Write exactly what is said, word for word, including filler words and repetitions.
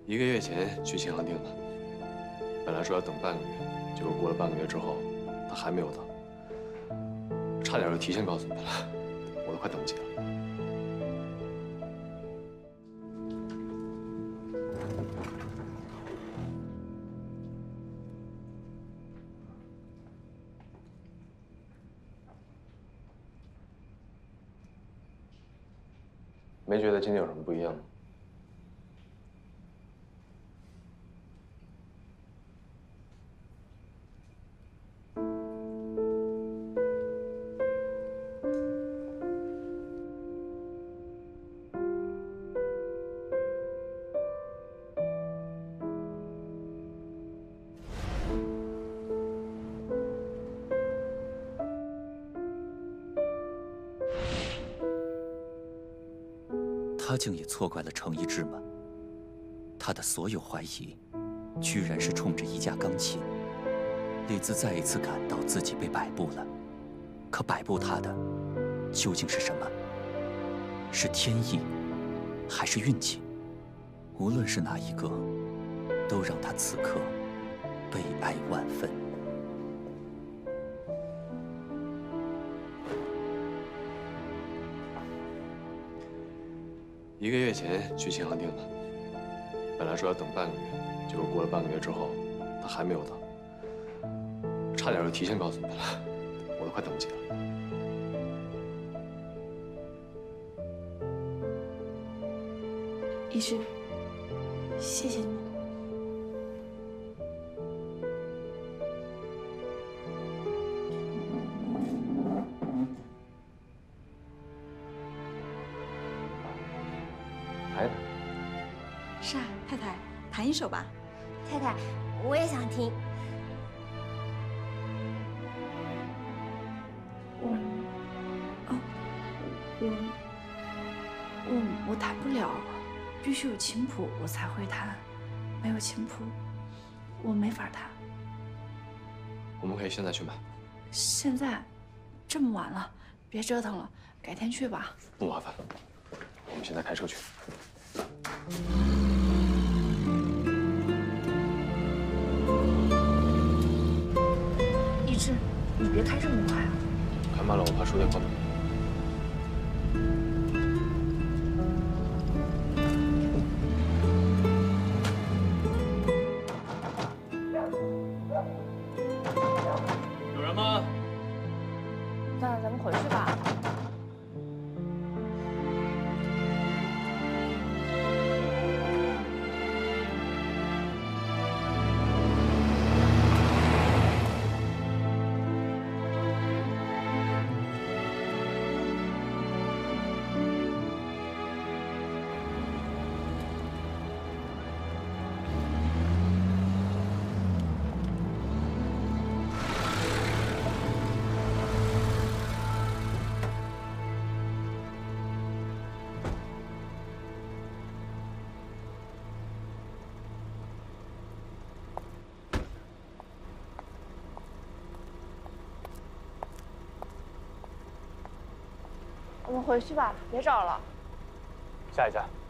一个月前去庆阳订的，本来说要等半个月，结果过了半个月之后，他还没有到，差点就提前告诉你们了，我都快等不及了。没觉得今天有什么不一样吗？ 他竟也错怪了程一志吗？他的所有怀疑，居然是冲着一架钢琴。李子再一次感到自己被摆布了，可摆布他的究竟是什么？是天意，还是运气？无论是哪一个，都让他此刻悲哀万分。 一个月前去庆阳订的，本来说要等半个月，结果过了半个月之后，他还没有到，差点就提前告诉你们了，我都快等不及了。 一志，谢谢你。 是啊，太太，弹一首吧。 太太，我也想听。 我，哦，我，我我弹不了，必须有琴谱我才会弹，没有琴谱，我没法弹。 我们可以现在去买。 现在，这么晚了，别折腾了，改天去吧。 不麻烦，我们现在开车去。 一志，你别开这么快啊！ 开慢了，我怕输电换不了。 有人吗？ 那咱们回去吧。 我们回去吧，别找了。 下一站。